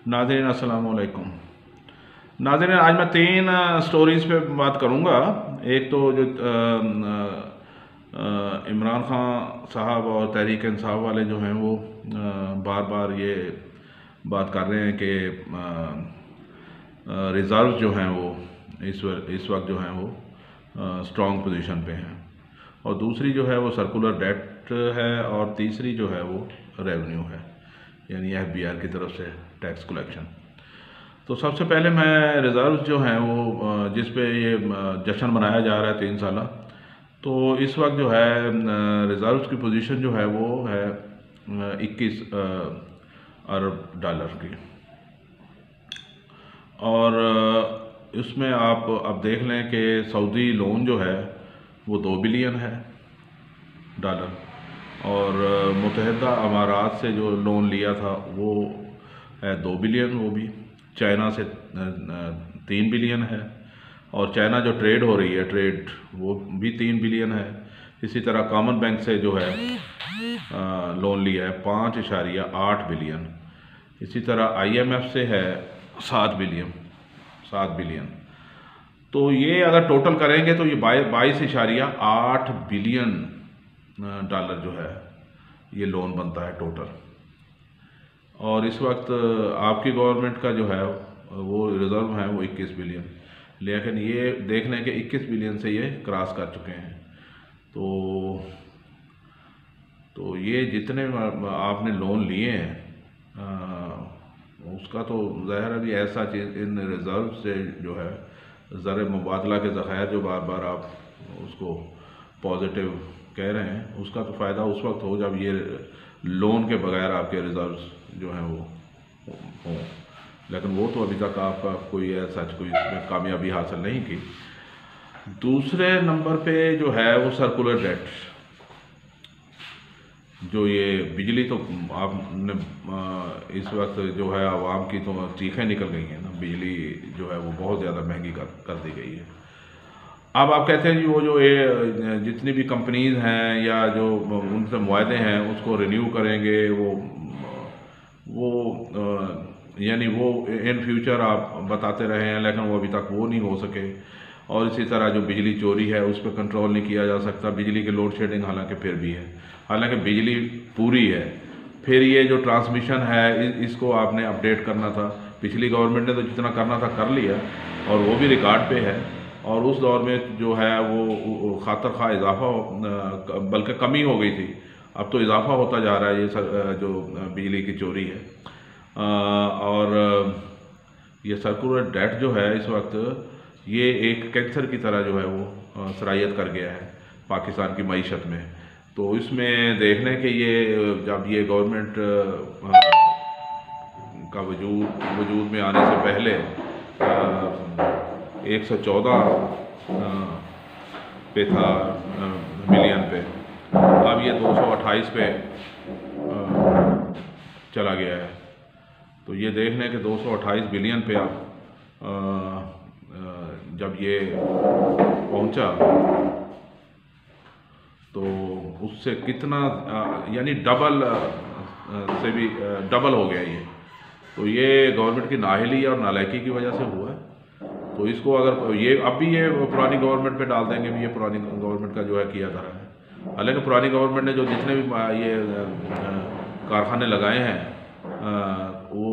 नाज़रीन अस्सलाम वालेकुम। नाज़रीन आज मैं तीन स्टोरीज़ पे बात करूँगा। एक तो जो इमरान खान साहब और तहरीक इंसाफ वाले जो हैं वो बार बार ये बात कर रहे हैं कि रिज़र्व जो हैं वो इस वक्त जो हैं वो स्ट्रॉन्ग पोजीशन पे हैं, और दूसरी जो है वो सर्कुलर डेट है, और तीसरी जो है वो रेवेन्यू है, यानी FBI की तरफ से टैक्स कलेक्शन। तो सबसे पहले मैं रिज़र्व जो हैं वो जिस पे ये जश्न मनाया जा रहा है 3 साला, तो इस वक्त जो है रिज़र्व की पोजीशन जो है वो है 21 अरब डॉलर की। और इसमें आप अब देख लें कि सऊदी लोन जो है वो 2 बिलियन है डॉलर, और मुत्तहिदा अमारात से जो लोन लिया था वो है 2 बिलियन, वो भी चाइना से 3 बिलियन है, और चाइना जो ट्रेड हो रही है ट्रेड वो भी 3 बिलियन है। इसी तरह कॉमन बैंक से जो है लोन लिया है 5.8 बिलियन। इसी तरह IMF से है 7 बिलियन। तो ये अगर टोटल करेंगे तो ये 22.8 बिलियन डॉलर जो है ये लोन बनता है टोटल। और इस वक्त आपकी गवर्नमेंट का जो है वो रिज़र्व है वो 21 बिलियन, लेकिन ये देख लें कि 21 बिलियन से ये क्रॉस कर चुके हैं। तो ये जितने आपने लोन लिए हैं उसका तो ज़ाहिर है भी ऐसा चीज़ इन रिज़र्व से जो है ज़र मुबादला के ज़खायर जो बार बार आप उसको पॉजिटिव कह रहे हैं, उसका तो फ़ायदा उस वक्त हो जब ये लोन के बगैर आपके रिज़र्व जो हैं वो हों, लेकिन वो तो अभी तक आपका कोई ऐसा कोई कामयाबी हासिल नहीं की। दूसरे नंबर पे जो है वो सर्कुलर डेट, जो ये बिजली तो आपने इस वक्त जो है आवाम की तो चीखें निकल गई हैं ना, बिजली जो है वो बहुत ज़्यादा महंगी कर दी गई है। अब आप कहते हैं जी वो जो ये जितनी भी कंपनीज़ हैं या जो उनसे मुआहदे हैं उसको रिन्यू करेंगे, वो यानी वो इन फ्यूचर आप बताते रहे हैं, लेकिन वो अभी तक वो नहीं हो सके। और इसी तरह जो बिजली चोरी है उस पर कंट्रोल नहीं किया जा सकता। बिजली के लोड शेडिंग हालांकि फिर भी है, हालांकि बिजली पूरी है। फिर ये जो ट्रांसमिशन है इसको आपने अपडेट करना था। पिछली गवर्नमेंट ने तो जितना करना था कर लिया, और वो भी रिकॉर्ड पे है। और उस दौर में जो है वो खातर खा इजाफा बल्कि कमी हो गई थी, अब तो इजाफा होता जा रहा है ये जो बिजली की चोरी है। और ये सर्कुलर डेट जो है इस वक्त ये एक कैंसर की तरह जो है वो सरायत कर गया है पाकिस्तान की मईशत में। तो इसमें देख लें कि ये जब ये गवर्नमेंट का वजूद में आने से पहले 114 पे था मिलियन पे, अब ये 228 पे चला गया है। तो ये देख लें कि 228 बिलियन पे अब जब ये पहुंचा तो उससे कितना यानी डबल से भी डबल हो गया ये। तो ये गवर्नमेंट की नाअहली और नालायकी की वजह से हुआ है। तो इसको अगर ये अब भी ये पुरानी गवर्नमेंट पे डाल देंगे भी ये पुरानी गवर्नमेंट का जो है किया जा रहा है। हालांकि पुरानी गवर्नमेंट ने जो जितने भी ये कारखाने लगाए हैं वो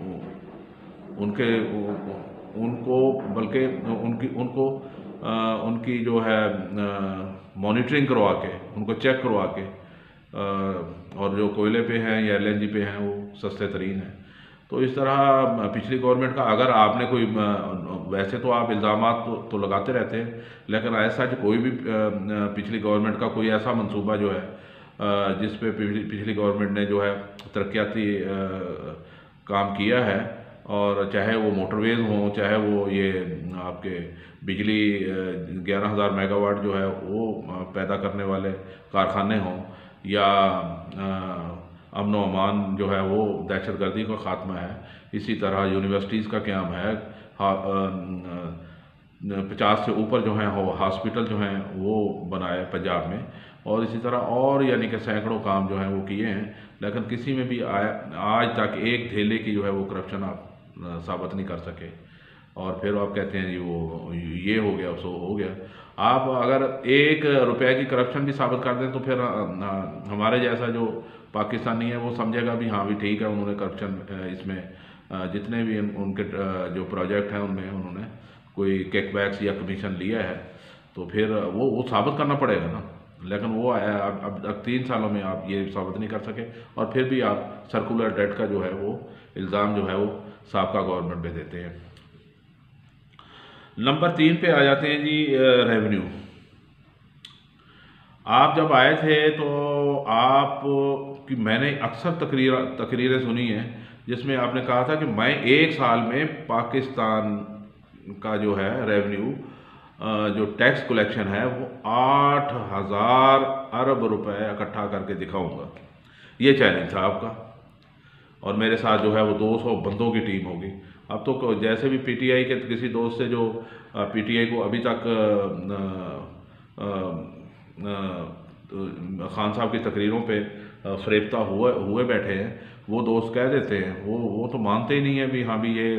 उनकी जो है मॉनिटरिंग करवा के, उनको चेक करवा के, और जो कोयले पे हैं या LNG पे हैं वो सस्ते तरीन हैं। तो इस तरह पिछली गवर्नमेंट का अगर आपने कोई वैसे तो आप इल्ज़ामात तो लगाते रहते हैं, लेकिन ऐसा कि कोई भी पिछली गवर्नमेंट का कोई ऐसा मंसूबा जो है जिस पे पिछली गवर्नमेंट ने जो है तरक्याती काम किया है, और चाहे वो मोटरवेज़ हों, चाहे वो ये आपके बिजली 11,000 मेगावाट जो है वो पैदा करने वाले कारखाने हों, या अमन व अमान जो है वो दहशतगर्दी का ख़ात्मा है। इसी तरह यूनिवर्सिटीज़ का क़याम है, 50 से ऊपर जो हैं हॉस्पिटल जो हैं वो बनाए पंजाब में, और इसी तरह और यानी कि सैकड़ों काम जो हैं वो किए हैं, लेकिन किसी में भी आज तक एक धेले की जो है वो करप्शन आप साबित नहीं कर सके। और फिर आप कहते हैं जी वो ये हो गया सो हो गया। आप अगर 1 रुपये की करप्शन भी साबित कर दें तो फिर हमारे जैसा जो पाकिस्तानी है वो समझेगा भी हाँ भी ठीक है, उन्होंने करप्शन इसमें जितने भी उनके जो प्रोजेक्ट हैं उनमें उन्होंने कोई किकबैक्स या कमीशन लिया है, तो फिर वो साबित करना पड़ेगा ना। लेकिन वो अब 3 सालों में आप ये साबित नहीं कर सके, और फिर भी आप सर्कुलर डेट का जो है वो इल्ज़ाम जो है वो साबका गवर्नमेंट पे देते हैं। नंबर 3 पे आ जाते हैं जी रेवेन्यू। आप जब आए थे तो आप कि मैंने अक्सर तकरीरें सुनी हैं जिसमें आपने कहा था कि मैं 1 साल में पाकिस्तान का जो है रेवेन्यू जो टैक्स कलेक्शन है वो 8,000 अरब रुपए इकट्ठा करके दिखाऊंगा। ये चैलेंज था आपका, और मेरे साथ जो है वो 200 बंदों की टीम होगी। अब तो जैसे भी पीटीआई के किसी दोस्त से जो पीटीआई को अभी तक खान साहब की तकरीरों पे फरेबता हुए बैठे हैं, वो दोस्त कह देते हैं, वो तो मानते ही नहीं है भी हाँ भी ये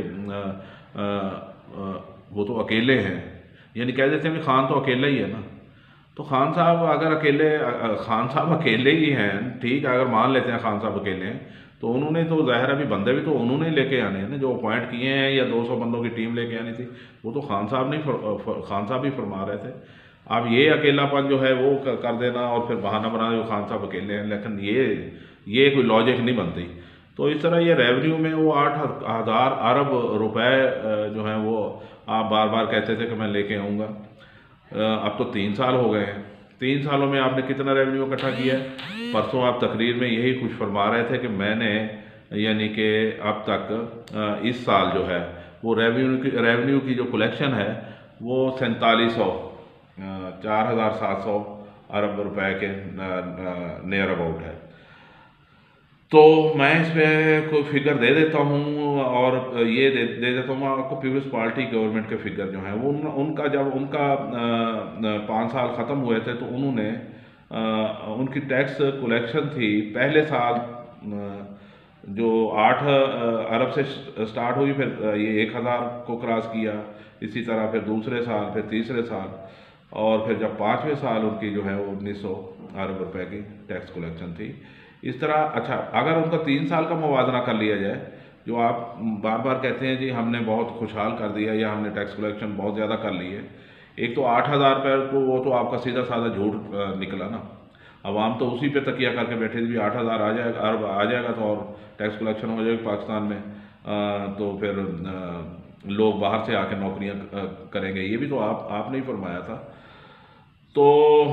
वो तो अकेले हैं, यानी कह देते हैं कि खान तो अकेला ही है ना। तो खान साहब अगर खान साहब अकेले ही हैं, ठीक है, अगर मान लेते हैं खान साहब अकेले हैं, तो उन्होंने तो ज़ाहिर अभी बंदे भी तो उन्होंने लेके आने हैं ना, जो अपॉइंट किए हैं, या 200 बंदों की टीम लेके आनी थी, वो तो खान साहब खान साहब ही फरमा रहे थे। अब ये अकेलापन जो है वो कर देना और फिर बहाना बनाना जो खान साहब अकेले हैं, लेकिन ये कोई लॉजिक नहीं बनती। तो इस तरह ये रेवेन्यू में वो 8,000 अरब रुपए जो हैं वो आप बार बार कहते थे कि मैं लेके आऊँगा। अब तो 3 साल हो गए हैं, 3 सालों में आपने कितना रेवेन्यू इकट्ठा किया है? परसों आप तकरीर में यही कुछ फरमा रहे थे कि मैंने यानी कि अब तक इस साल जो है वो रेवेन्यू की जो कलेक्शन है वो 4700 4,700 अरब रुपए के नियर अबाउट है। तो मैं इस पर कोई फिगर दे देता हूँ, और ये दे देता हूँ आपको पीपल्स पार्टी गवर्नमेंट के फिगर जो हैं वो उनका जब उनका 5 साल ख़त्म हुए थे तो उन्होंने उनकी टैक्स कलेक्शन थी पहले साल जो 8 अरब से स्टार्ट हुई, फिर ये 1,000 को क्रॉस किया, इसी तरह फिर दूसरे साल, फिर तीसरे साल, और फिर जब 5वें साल उनकी जो है वो 1,900 अरब रुपए की टैक्स कलेक्शन थी। इस तरह अच्छा अगर उनका 3 साल का मुवाजना कर लिया जाए, जो आप बार बार कहते हैं जी हमने बहुत खुशहाल कर दिया या हमने टैक्स कलेक्शन बहुत ज़्यादा कर ली है, एक तो 8,000 रुपये तो वो तो आपका सीधा साधा झूठ निकला ना। अवाम तो उसी पे तकिया करके बैठे थे भी 8,000 आ जाएगा, अरब आ जाएगा तो और टैक्स कलेक्शन हो जाएगी पाकिस्तान में, तो फिर लोग बाहर से आके नौकरियां करेंगे। ये भी तो आपने ही फरमाया था। तो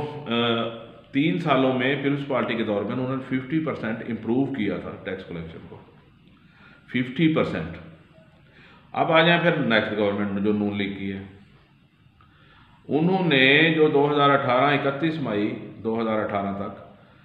3 सालों में पीपल्स पार्टी के दौर में उन्होंने 50% इम्प्रूव किया था टैक्स कलेक्शन को, 50%। अब आ जाए फिर नेक्स्ट गवर्नमेंट में जो नून लीग की है, उन्होंने जो 2018 31 मई 2018 तक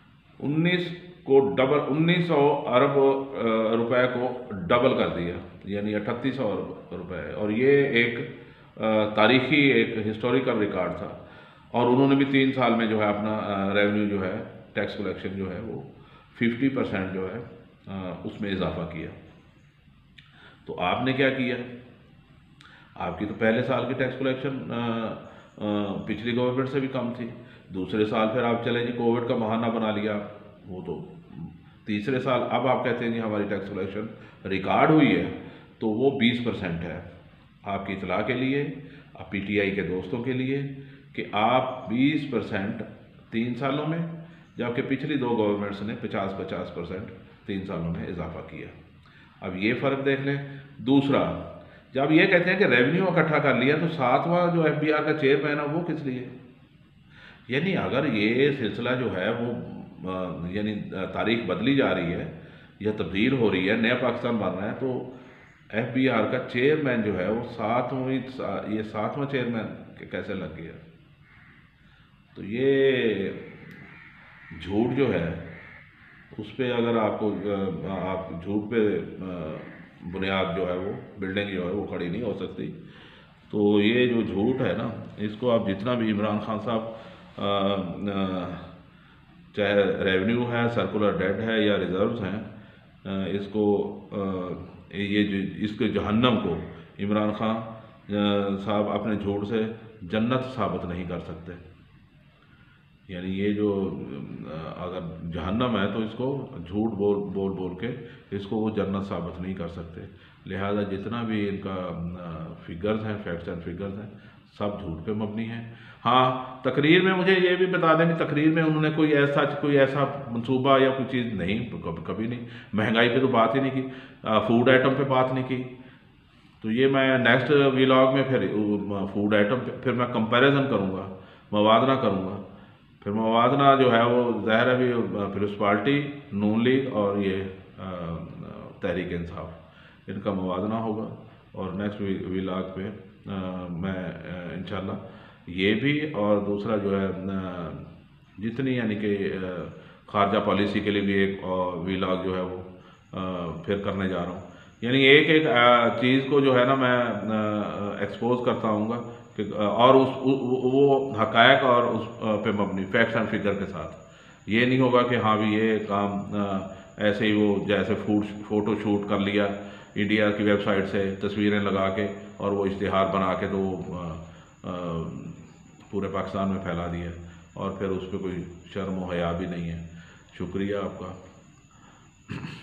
1900 अरब रुपए को डबल कर दिया, यानी 3800 अरब रुपए, और ये एक तारीखी एक हिस्टोरिकल रिकॉर्ड था। और उन्होंने भी 3 साल में जो है अपना रेवेन्यू जो है टैक्स कलेक्शन जो है वो 50% जो है उसमें इजाफा किया। तो आपने क्या किया? आपकी तो पहले साल की टैक्स कलेक्शन पिछली गवर्नमेंट से भी कम थी। दूसरे साल फिर आप चले जी कोविड का बहाना बना लिया, वो तो तीसरे साल अब आप कहते हैं जी हमारी टैक्स कलेक्शन रिकॉर्ड हुई है, तो वो 20% है। आपकी इतला के लिए, आप पीटीआई के दोस्तों के लिए, कि आप 20% 3 सालों में, जबकि पिछली 2 गवर्नमेंट्स ने 50% 3 सालों में इजाफा किया। अब ये फ़र्क देख लें। दूसरा, जब ये कहते हैं कि रेवेन्यू इकट्ठा कर लिया, तो 7वां जो एफबीआर का चेयरमैन है वो किस लिए? यानी अगर ये सिलसिला जो है वो यानी तारीख बदली जा रही है या तब्दील हो रही है, नया पाकिस्तान बन रहा है, तो एफबीआर का चेयरमैन जो है वो 7वां चेयरमैन कैसे लग गया? तो ये झूठ जो है उस पर अगर आपको आप झूठ पे बुनियाद जो है वो बिल्डिंग जो है वो खड़ी नहीं हो सकती। तो ये जो झूठ है ना, इसको आप जितना भी इमरान खान साहब चाहे रेवेन्यू है, सर्कुलर डेट है या रिजर्व्स हैं, इसको ये जो इसके जहन्नम को इमरान खान साहब अपने झूठ से जन्नत साबित नहीं कर सकते। यानी ये जो अगर जहन्नम है तो इसको झूठ बोल बोल के इसको वो जन्नत साबित नहीं कर सकते। लिहाजा जितना भी इनका फिगर्स हैं, फैक्ट्स एंड फिगर्स हैं, सब झूठ पे मबनी हैं। हाँ, तकरीर में मुझे ये भी बता दें कि तकरीर में उन्होंने कोई ऐसा मंसूबा या कोई चीज़ नहीं, कभी नहीं, महंगाई पे तो बात ही नहीं की, फूड आइटम पे बात नहीं की। तो ये मैं नेक्स्ट व्लॉग में फिर फूड आइटम पे फिर मैं कंपैरिजन करूँगा, मवादना करूँगा। फिर मवादना जो है वो ज़ाहिर है भी म्यूनसिपाल्टी, नून लीग और ये तहरीक इंसाफ, इनका मवादना होगा। और नेक्स्ट व्लॉग पे मैं इंशाल्लाह ये भी और दूसरा जो है जितनी यानी कि खारजा पॉलिसी के लिए भी एक व्लॉग जो है वो फिर करने जा रहा हूँ। यानी एक एक चीज़ को जो है ना मैं एक्सपोज करता हूँगा कि और वो हकायक और उस पे मबनी फैक्ट्स एंड फिगर के साथ। ये नहीं होगा कि हाँ भी ये काम ऐसे ही वो जैसे फ़ोटो शूट कर लिया इंडिया की वेबसाइट से तस्वीरें लगा के और वो इश्तिहार बना के तो पूरे पाकिस्तान में फैला दिया और फिर उस पर कोई शर्म व हया भी नहीं है। शुक्रिया आपका।